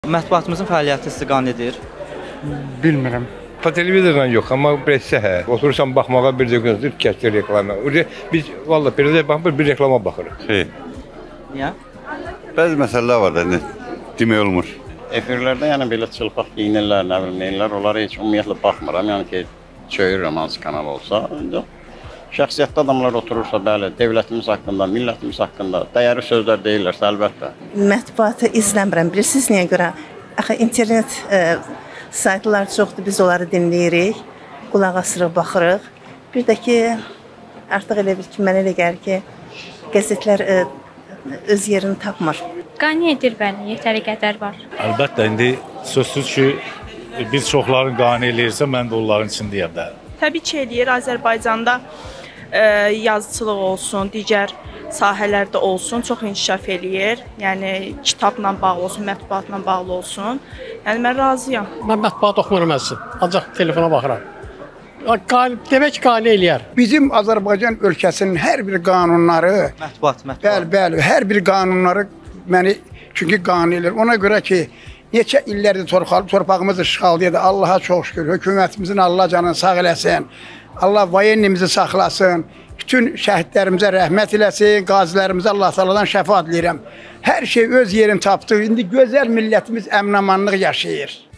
Mətbuatımızın fəaliyyəti sizi qane edir? Bilmirəm. Televizordan yox, amma pressə hə. Oturursan baxmağa bir də gözləyir, keçir reklama. Biz vallahi prezə baxmır, bir reklama baxırıq. Niyə? Bəzi məsələlər var da, demək olmur. Efirlərdə yəni belə çılpaq giyinirlər, nə bilim, neyirlər, onlara heç ümumiyyətlə baxmıram. Yəni ki, çöyürəm hansı kanal olsa. Şəxsiyyətli adamlar oturursa, bəli, dövlətimiz haqqında, millətimiz haqqında dəyərli sözlər deyirlərsə, əlbəttə. Mətbuatı izləmirəm. Bilirsiniz niyə görə? Axı internet saytlar çoxdur, biz onları dinləyirik, qulaq asırıq, baxırıq. Bir də ki, artıq elə bil ki, mənə elə gəlir ki, qəzetlər öz yerini tapmır. Qane edir bəli, yetəri qədər var. Əlbəttə, indi sözsüz ki, bir çoxların qane eləyirsə, mən də onların içindəyəm də. Təbii ki, eləyir. Azərbaycanda yazıçılıq olsun, digər sahələrdə olsun, çox inkişaf eləyir. Yəni, kitabla bağlı olsun, mətbuatla bağlı olsun. Yəni, mən razıyam. Mən mətbuat oxumuram əslin, ancaq telefona baxıram. Demək ki, qane eləyər. Bizim Azərbaycan ölkəsinin hər bir qanunları, Mətbuat. bəli, hər bir qanunları məni çünki qane eləyir. Ona görə ki, neçə illərdir torpağımız işğaldadır. Allaha çox şükür, hökumətimizin Allah canını sağ eləsin. Allah vayennimizi saxlasın. Bütün şəhidlərimizə rəhmət eləsin, qazilərimizə Allah təaladan şəfaət diləyirəm. Hər şey öz yerini tapdı. İndi gözəl millətimiz əmin-amanlıq yaşayır.